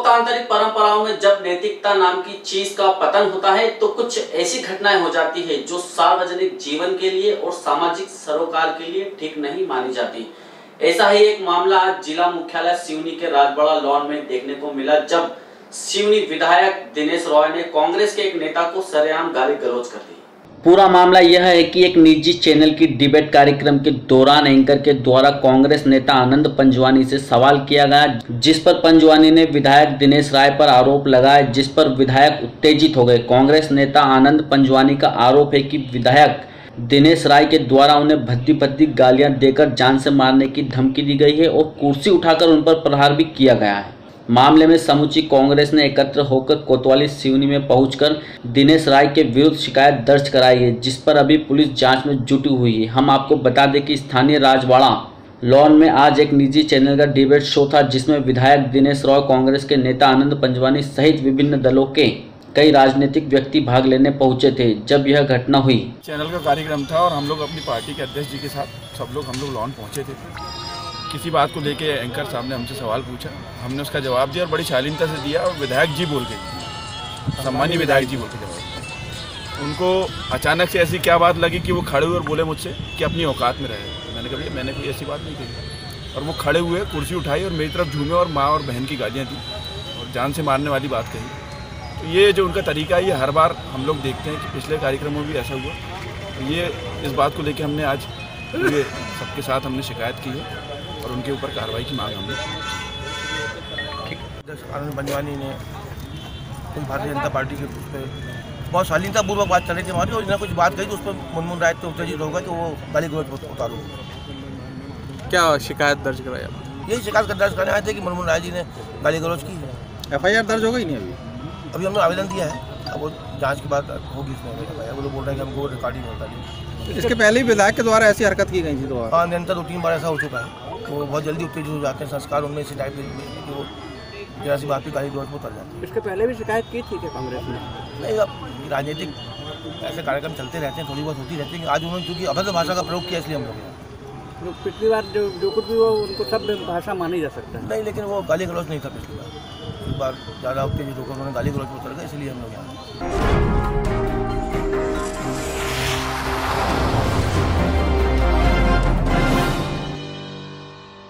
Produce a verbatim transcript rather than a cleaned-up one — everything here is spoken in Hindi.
लोकतांत्रिक परंपराओं में जब नैतिकता नाम की चीज का पतन होता है तो कुछ ऐसी घटनाएं हो जाती है जो सार्वजनिक जीवन के लिए और सामाजिक सरोकार के लिए ठीक नहीं मानी जाती। ऐसा ही एक मामला आज जिला मुख्यालय सिवनी के राजबड़ा लॉन में देखने को मिला, जब सिवनी विधायक दिनेश रॉय ने कांग्रेस के एक नेता को सरेआम गाली गलौज कर दी। पूरा मामला यह है कि एक निजी चैनल की डिबेट कार्यक्रम के दौरान एंकर के द्वारा कांग्रेस नेता आनंद पंजवानी से सवाल किया गया, जिस पर पंजवानी ने विधायक दिनेश राय पर आरोप लगाया, जिस पर विधायक उत्तेजित हो गए। कांग्रेस नेता आनंद पंजवानी का आरोप है कि विधायक दिनेश राय के द्वारा उन्हें भद्दी भद्दी गालियां देकर जान से मारने की धमकी दी गई है और कुर्सी उठाकर उन पर प्रहार भी किया गया है। मामले में समूची कांग्रेस ने एकत्र होकर कोतवाली सिवनी में पहुंचकर दिनेश राय के विरुद्ध शिकायत दर्ज कराई है, जिस पर अभी पुलिस जांच में जुटी हुई है। हम आपको बता दें कि स्थानीय राजवाड़ा लॉन में आज एक निजी चैनल का डिबेट शो था, जिसमें विधायक दिनेश रॉय, कांग्रेस के नेता आनंद पंजवानी सहित विभिन्न दलों के कई राजनीतिक व्यक्ति भाग लेने पहुंचे थे। जब यह घटना हुई, चैनल का कार्यक्रम था और हम लोग अपनी पार्टी के अध्यक्ष जी के साथ सब लोग हम लोग लॉन पहुंचे थे। किसी बात को लेके एंकर साहब ने हमसे सवाल पूछा, हमने उसका जवाब दिया और बड़ी शालीनता से दिया और विधायक जी बोल के, सम्मानीय विधायक जी बोल के जवाब दिया। उनको अचानक से ऐसी क्या बात लगी कि वो खड़े हुए और बोले मुझसे कि अपनी औकात में रहे। मैंने कहा मैंने कोई ऐसी बात नहीं कही, और वो खड़े हुए कुर्सी उठाई और मेरी तरफ झूमे और माँ और बहन की गालियाँ दी और जान से मारने वाली बात कही। तो ये जो उनका तरीका है, ये हर बार हम लोग देखते हैं कि पिछले कार्यक्रमों में भी ऐसा हुआ। तो ये इस बात को लेकर हमने आज ये सबके साथ हमने शिकायत की है और उनके ऊपर कार्रवाई की मांग हमने। आनंद पंजवानी ने भारतीय जनता पार्टी के उस पर बहुत शालीनतापूर्वक बात चल रही थी हमारी, और इन्होंने कुछ बात कही तो उस पर मुनमुन राय तो उत्तेजित होगा तो वो गाली गलौज उतारो। क्या शिकायत दर्ज कराई? यही शिकायत दर्ज करने आए थे कि मुनमुन राय जी ने गाली गलौज की है। एफ आई आर दर्ज हो गई नहीं अभी? अभी हमने आवेदन दिया है, अब वो जाँच के बाद होगी इसमें एफ आई आर। वो लोग बोल रहे हैं कि हमको रिकॉर्डिंग होता नहीं। इसके पहले ही विधायक के द्वारा ऐसी हरकत की गई थी? तो हाँ, निरंतर दो तीन बार ऐसा हो चुका है। वो बहुत जल्दी उत्तेजित हो जाते हैं, संस्कार उनमें इसी टाइप कि वो जरा सी बात पे गाली गलौज में उतर जाते हैं। इसके पहले भी शिकायत की थी क्या कांग्रेस ने? नहीं, अब राजनीतिक ऐसे कार्यक्रम चलते रहते हैं, थोड़ी बहुत होती रहती है। आज उन्होंने क्योंकि अभद्र भाषा का प्रयोग किया, इसलिए हम लोग पिछली बार जो जो कुछ भी वो उनको सब भाषा मानी जा सकता है। नहीं, लेकिन वो गाली गलौज नहीं था पिछली बार। एक बार ज़्यादा उत्तेजित होकर उन्होंने गाली गलौज में उतर गए, इसलिए हम लोग यहाँ